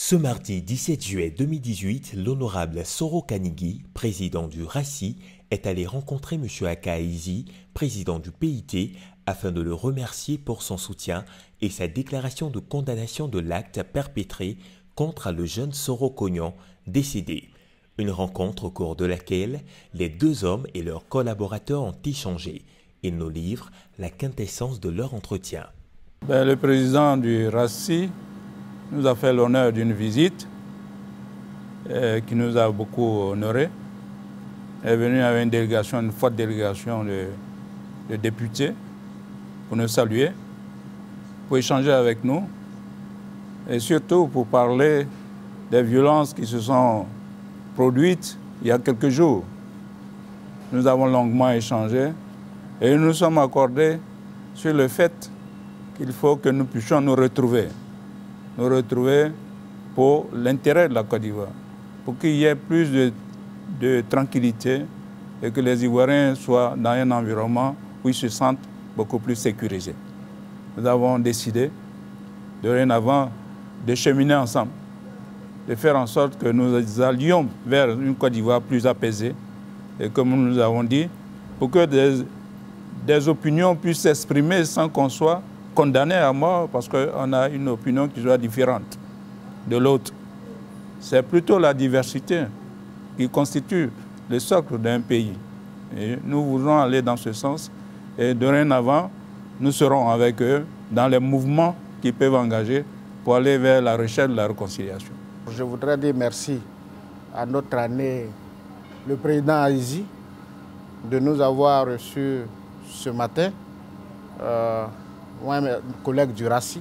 Ce mardi 17 juillet 2018, l'honorable Soro Kanigui, président du RACI, est allé rencontrer M. Aka Aizzi, président du PIT, afin de le remercier pour son soutien et sa déclaration de condamnation de l'acte perpétré contre le jeune Soro Kognon, décédé. Une rencontre au cours de laquelle les deux hommes et leurs collaborateurs ont échangé. Ils nous livrent la quintessence de leur entretien. Le président du RACI nous a fait l'honneur d'une visite qui nous a beaucoup honorés. Il est venu avec une forte délégation de députés pour nous saluer, pour échanger avec nous et surtout pour parler des violences qui se sont produites il y a quelques jours. Nous avons longuement échangé et nous nous sommes accordés sur le fait qu'il faut que nous puissions nous retrouver pour l'intérêt de la Côte d'Ivoire, pour qu'il y ait plus de tranquillité et que les Ivoiriens soient dans un environnement où ils se sentent beaucoup plus sécurisés. Nous avons décidé, dorénavant, de cheminer ensemble, de faire en sorte que nous allions vers une Côte d'Ivoire plus apaisée et comme nous avons dit, pour que des opinions puissent s'exprimer sans qu'on soit condamné à mort parce qu'on a une opinion qui soit différente de l'autre. C'est plutôt la diversité qui constitue le socle d'un pays. Et nous voulons aller dans ce sens et dorénavant, nous serons avec eux dans les mouvements qu'ils peuvent engager pour aller vers la recherche de la réconciliation. Je voudrais dire merci à notre aîné, le président Aizzi, de nous avoir reçus ce matin. Moi et mes collègues du RACI,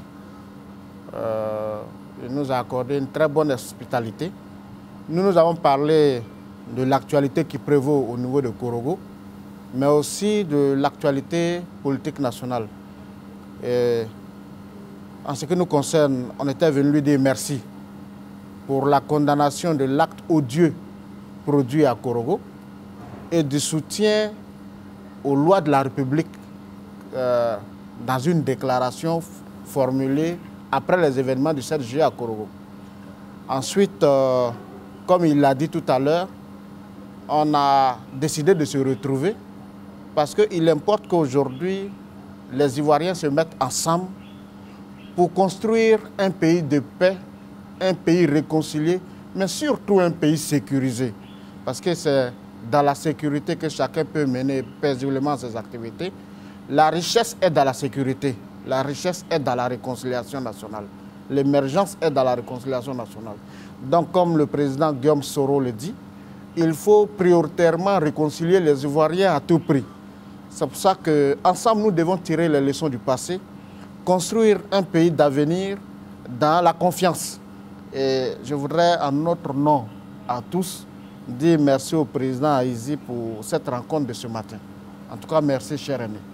il nous a accordé une très bonne hospitalité. Nous avons parlé de l'actualité qui prévaut au niveau de Korogo, mais aussi de l'actualité politique nationale. Et en ce qui nous concerne, on était venu lui dire merci pour la condamnation de l'acte odieux produit à Korogo et du soutien aux lois de la République dans une déclaration formulée après les événements du 7 juillet à Korogo. Ensuite, comme il l'a dit tout à l'heure, on a décidé de se retrouver parce qu'il importe qu'aujourd'hui, les Ivoiriens se mettent ensemble pour construire un pays de paix, un pays réconcilié, mais surtout un pays sécurisé. Parce que c'est dans la sécurité que chacun peut mener paisiblement ses activités. La richesse est dans la sécurité, la richesse est dans la réconciliation nationale. L'émergence est dans la réconciliation nationale. Donc, comme le président Guillaume Soro le dit, il faut prioritairement réconcilier les Ivoiriens à tout prix. C'est pour ça qu'ensemble, nous devons tirer les leçons du passé, construire un pays d'avenir dans la confiance. Et je voudrais, en notre nom à tous, dire merci au président Aizzi pour cette rencontre de ce matin. En tout cas, merci, cher aîné.